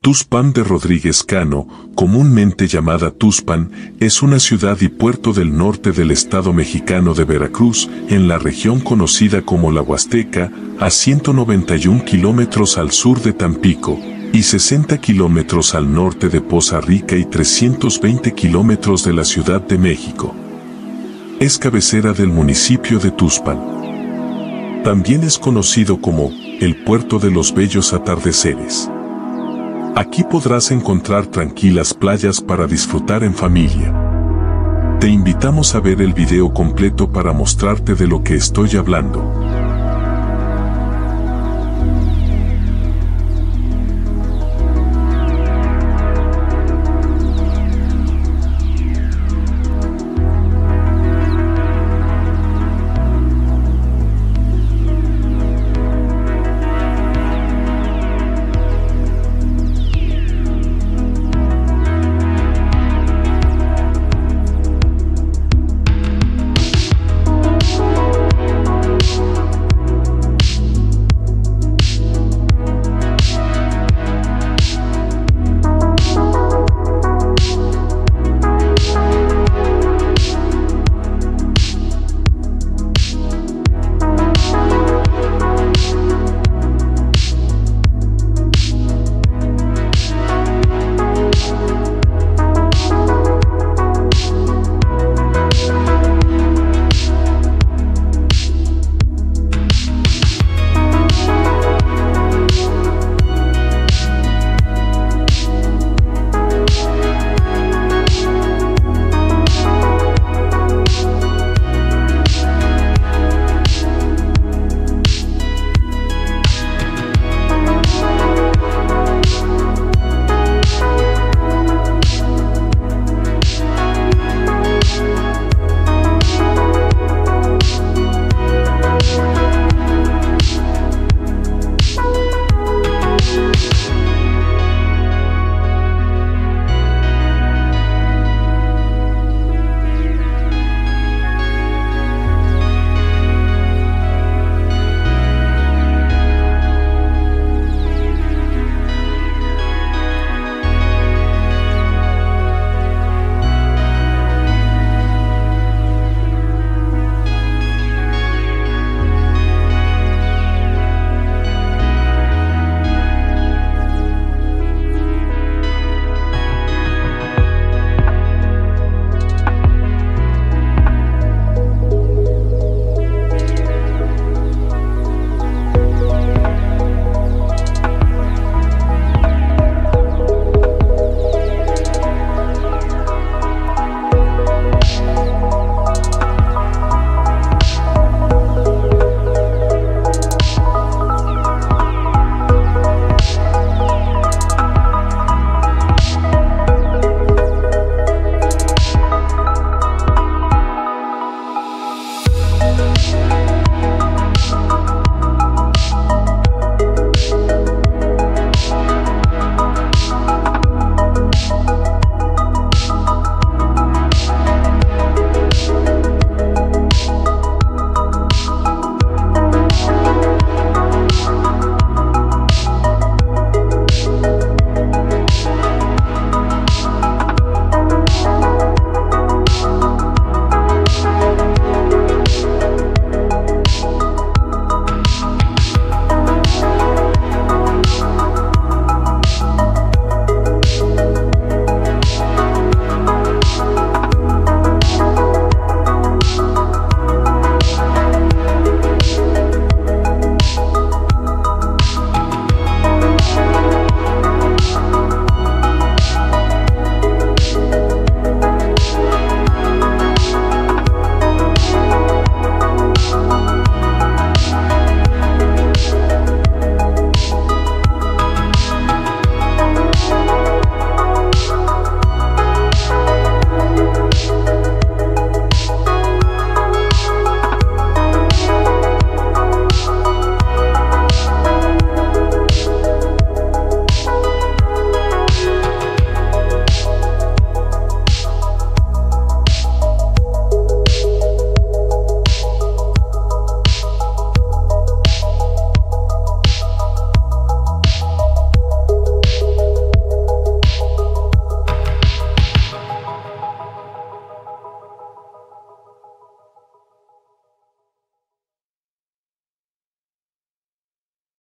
Tuxpan de Rodríguez Cano, comúnmente llamada Tuxpan, es una ciudad y puerto del norte del estado mexicano de Veracruz, en la región conocida como la Huasteca, a 191 kilómetros al sur de Tampico, y 60 kilómetros al norte de Poza Rica y 320 kilómetros de la Ciudad de México. Es cabecera del municipio de Tuxpan. También es conocido como el Puerto de los Bellos Atardeceres. Aquí podrás encontrar tranquilas playas para disfrutar en familia. Te invitamos a ver el video completo para mostrarte de lo que estoy hablando.